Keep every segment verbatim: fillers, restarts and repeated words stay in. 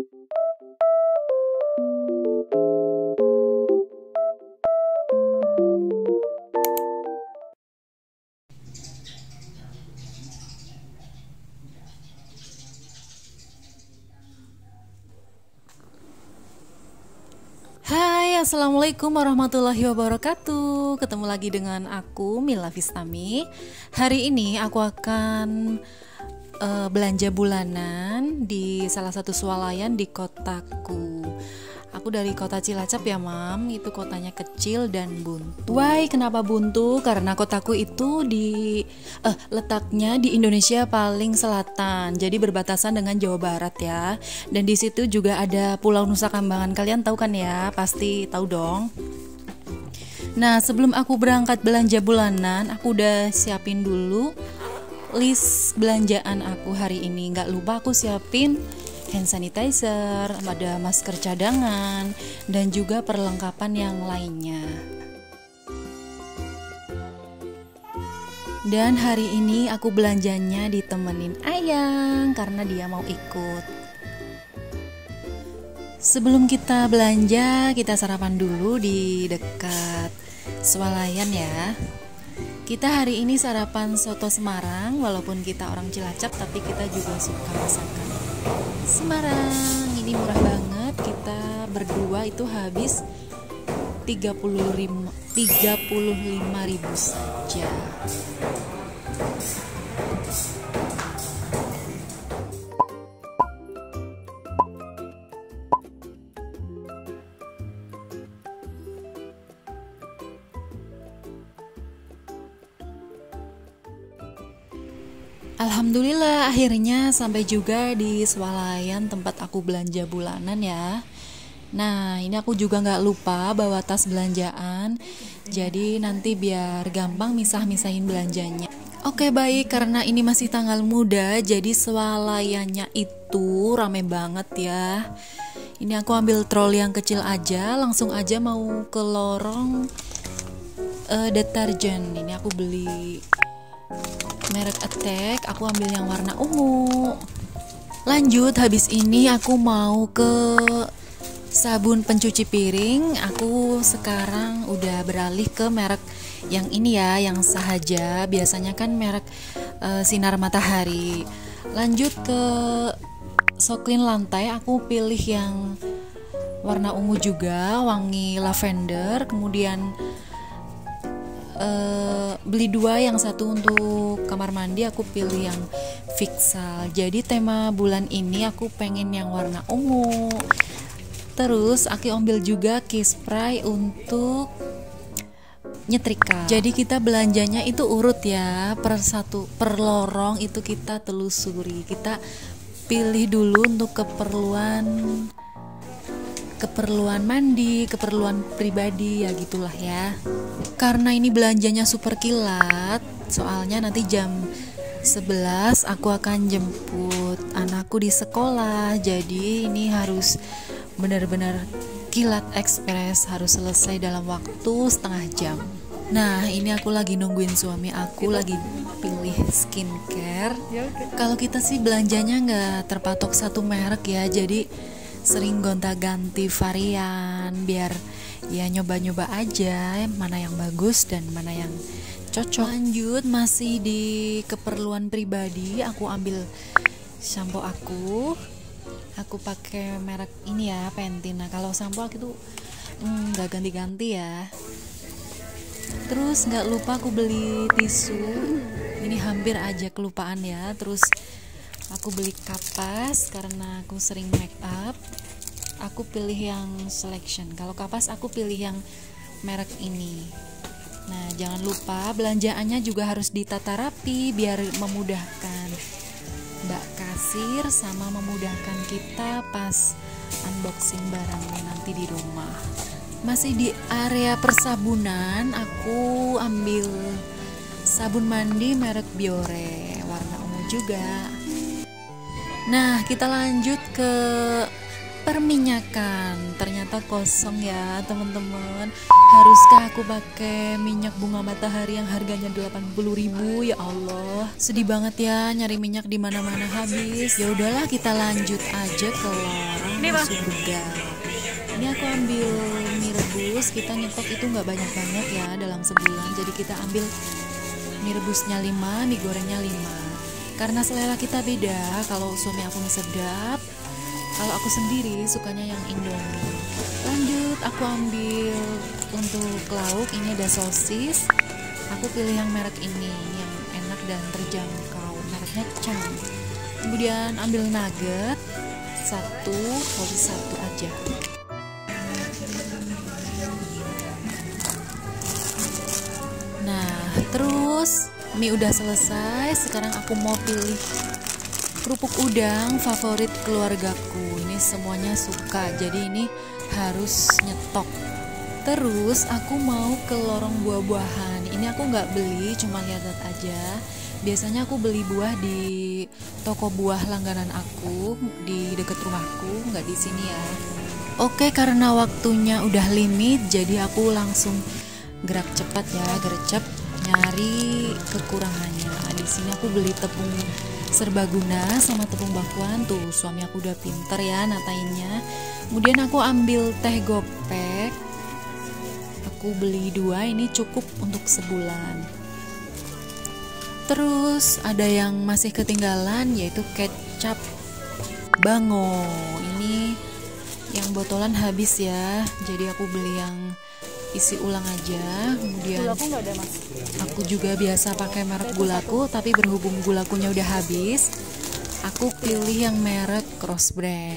Hai, assalamualaikum warahmatullahi wabarakatuh. Ketemu lagi dengan aku, Mila Vistami. Hari ini aku akan uh, belanja bulanan di salah satu swalayan di kotaku. Aku dari kota Cilacap ya mam, itu kotanya kecil dan buntu. Why, kenapa buntu? Karena kotaku itu di eh, letaknya di Indonesia paling selatan, jadi berbatasan dengan Jawa Barat ya. Dan di situ juga ada Pulau Nusa Kambangan, kalian tahu kan ya? Pasti tahu dong. Nah, sebelum aku berangkat belanja bulanan, aku udah siapin dulu list belanjaan aku hari ini. Nggak lupa aku siapin hand sanitizer, ada masker cadangan, dan juga perlengkapan yang lainnya. Dan hari ini aku belanjanya ditemenin Ayang karena dia mau ikut. Sebelum kita belanja, kita sarapan dulu di dekat swalayan ya. Kita hari ini sarapan soto Semarang, walaupun kita orang Cilacap tapi kita juga suka masakan Semarang. Ini murah banget, kita berdua itu habis tiga puluh lima ribu saja. Alhamdulillah akhirnya sampai juga di swalayan tempat aku belanja bulanan ya. Nah, ini aku juga nggak lupa bawa tas belanjaan, jadi nanti biar gampang misah-misahin belanjanya. Oke baik, karena ini masih tanggal muda, jadi swalayannya itu rame banget ya. Ini aku ambil troli yang kecil aja, langsung aja mau ke lorong uh, deterjen. Ini aku beli merek Attack, aku ambil yang warna ungu. Lanjut, habis ini aku mau ke sabun pencuci piring. Aku sekarang udah beralih ke merek yang ini ya, yang Sahaja. Biasanya kan merek uh, Sinar Matahari. Lanjut ke Soklin lantai, aku pilih yang warna ungu juga, wangi lavender. Kemudian Uh, beli dua, yang satu untuk kamar mandi, aku pilih yang Vixal. Jadi tema bulan ini aku pengen yang warna ungu. Terus aku ambil juga key spray untuk nyetrika. Jadi kita belanjanya itu urut ya, per satu per lorong itu kita telusuri. Kita pilih dulu untuk keperluan keperluan mandi, keperluan pribadi ya gitulah ya. Karena ini belanjanya super kilat, soalnya nanti jam sebelas aku akan jemput anakku di sekolah. Jadi ini harus benar-benar kilat ekspres, harus selesai dalam waktu setengah jam. Nah, ini aku lagi nungguin suami aku lagi pilih skincare. Kalau kita sih belanjanya nggak terpatok satu merek ya, jadi sering gonta-ganti varian biar ya nyoba-nyoba aja mana yang bagus dan mana yang cocok. Lanjut, masih di keperluan pribadi, aku ambil shampoo aku. Aku pakai merek ini ya, Pantene. Nah, kalau shampoo aku tuh nggak hmm, ganti-ganti ya. Terus nggak lupa aku beli tisu. Ini hampir aja kelupaan ya. Terus aku beli kapas karena aku sering make up. Aku pilih yang Selection. Kalau kapas aku pilih yang merek ini. Nah, jangan lupa belanjaannya juga harus ditata rapi biar memudahkan Mbak kasir sama memudahkan kita pas unboxing barangnya nanti di rumah. Masih di area persabunan, aku ambil sabun mandi merek Biore, warna ungu juga. Nah, kita lanjut ke perminyakan. Ternyata kosong ya teman-teman. Haruskah aku pakai minyak bunga matahari yang harganya delapan puluh ribu? Ya Allah, sedih banget ya nyari minyak di mana-mana habis. Ya udahlah, kita lanjut aja ke lorong surga. Ini aku ambil mie rebus. Kita nyetok itu nggak banyak-banyak ya dalam sebulan. Jadi kita ambil mie rebusnya lima, mie gorengnya lima. Karena selera kita beda. Kalau suami aku mie sedap, kalau aku sendiri sukanya yang Indomie. Lanjut, aku ambil untuk lauk. Ini ada sosis. Aku pilih yang merek ini, yang enak dan terjangkau. Mereknya Chang. Kemudian ambil nugget satu, habis satu aja. Nah, terus mie udah selesai. Sekarang aku mau pilih kerupuk udang favorit keluargaku. Ini semuanya suka, jadi ini harus nyetok. Terus aku mau ke lorong buah-buahan. Ini aku nggak beli, cuma lihat-lihat aja. Biasanya aku beli buah di toko buah langganan aku di dekat rumahku, nggak di sini ya. Oke, karena waktunya udah limit, jadi aku langsung gerak cepat ya, gercep nyari kekurangannya. Di sini aku beli tepung serbaguna sama tepung bakwan. Tuh, suami aku udah pinter ya natainnya. Kemudian aku ambil teh gopek. Aku beli dua, ini cukup untuk sebulan. Terus ada yang masih ketinggalan, yaitu kecap Bango. Ini yang botolan habis ya, jadi aku beli yang isi ulang aja. Kemudian gulaku nggak ada, Mas. Aku juga biasa pakai merek gulaku, tapi berhubung gulakunya udah habis, aku pilih yang merek Cross Brand.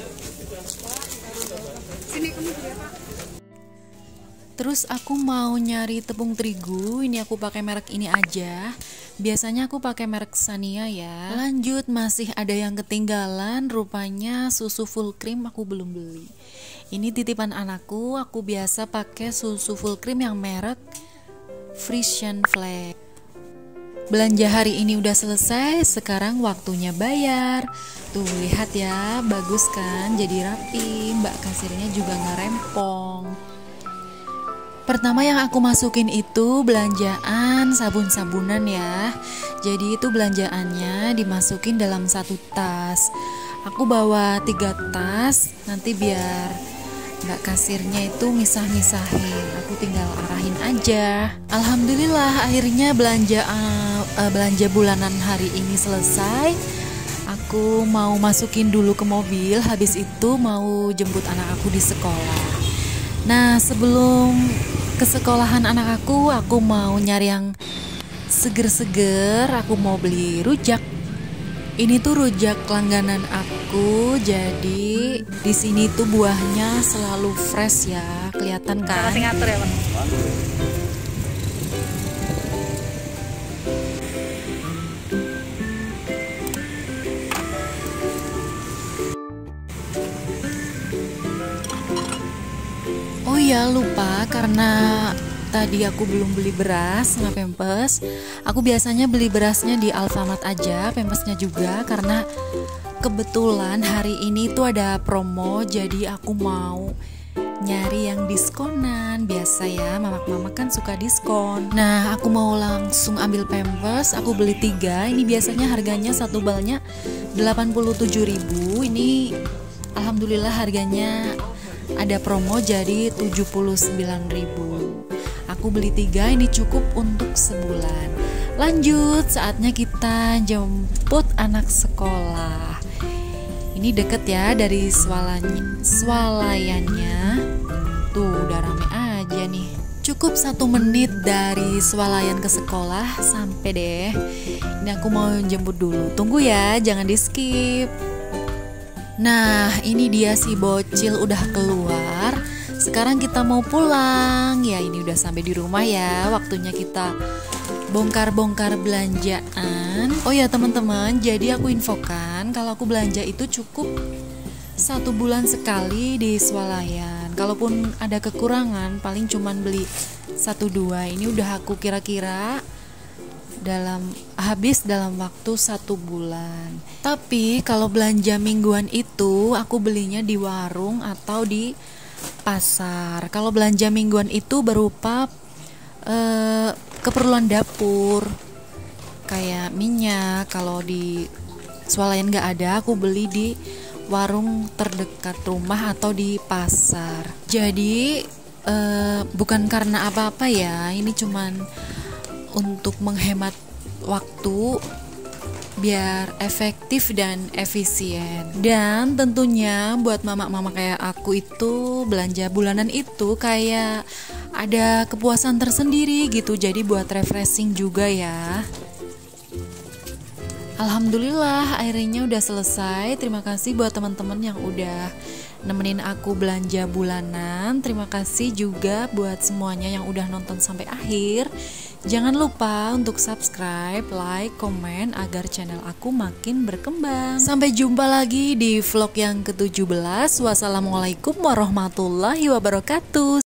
Sini kamu beli apa? Terus aku mau nyari tepung terigu. Ini aku pakai merek ini aja. Biasanya aku pakai merek Sania ya. Lanjut, masih ada yang ketinggalan. Rupanya susu full cream aku belum beli. Ini titipan anakku. Aku biasa pakai susu full cream yang merek Frisian Flag. Belanja hari ini udah selesai. Sekarang waktunya bayar. Tuh, lihat ya, bagus kan? Jadi rapi. Mbak kasirnya juga nggak rempong. Pertama yang aku masukin itu belanjaan sabun-sabunan ya. Jadi itu belanjaannya dimasukin dalam satu tas. Aku bawa tiga tas, nanti biar mbak kasirnya itu misah-misahin. Aku tinggal arahin aja. Alhamdulillah akhirnya belanja uh, belanja bulanan hari ini selesai. Aku mau masukin dulu ke mobil, habis itu mau jemput anak aku di sekolah. Nah, sebelum ke sekolahan anak aku, aku mau nyari yang seger-seger. Aku mau beli rujak. Ini tuh rujak langganan aku. Jadi di sini tuh buahnya selalu fresh ya, kelihatan kan? Kasih ngatur ya, Bang. Oh ya, lupa, karena tadi aku belum beli beras sama pempes. Aku biasanya beli berasnya di Alfamart aja, pempesnya juga, karena kebetulan hari ini tuh ada promo. Jadi aku mau nyari yang diskonan. Biasa ya, mamak-mamak kan suka diskon. Nah, aku mau langsung ambil pempes. Aku beli tiga. Ini biasanya harganya satu balnya delapan puluh tujuh ribu. Ini alhamdulillah harganya ada promo jadi tujuh puluh sembilan ribu. Aku beli tiga, ini cukup untuk sebulan. Lanjut, saatnya kita jemput anak sekolah. Ini deket ya dari swalanya, swalayannya. Tuh, udah rame aja nih. Cukup satu menit dari swalayan ke sekolah sampai deh. Ini aku mau jemput dulu. Tunggu ya, jangan di skip. Nah, ini dia si bocil udah keluar. Sekarang kita mau pulang. Ya, ini udah sampai di rumah ya. Waktunya kita bongkar-bongkar belanjaan. Oh ya teman-teman, jadi aku infokan kalau aku belanja itu cukup satu bulan sekali di swalayan. Kalaupun ada kekurangan, paling cuman beli satu dua. Ini udah aku kira-kira dalam habis dalam waktu satu bulan. Tapi kalau belanja mingguan itu aku belinya di warung atau di pasar. Kalau belanja mingguan itu berupa eh, keperluan dapur kayak minyak. Kalau di swalayan nggak ada, aku beli di warung terdekat rumah atau di pasar. Jadi eh, bukan karena apa-apa ya, ini cuman untuk menghemat waktu biar efektif dan efisien. Dan tentunya buat mama-mama kayak aku itu belanja bulanan itu kayak ada kepuasan tersendiri gitu. Jadi buat refreshing juga ya. Alhamdulillah akhirnya udah selesai. Terima kasih buat teman-teman yang udah nemenin aku belanja bulanan. Terima kasih juga buat semuanya yang udah nonton sampai akhir. Jangan lupa untuk subscribe, like, komen agar channel aku makin berkembang. Sampai jumpa lagi di vlog yang ketujuh belas. Wassalamualaikum warahmatullahi wabarakatuh.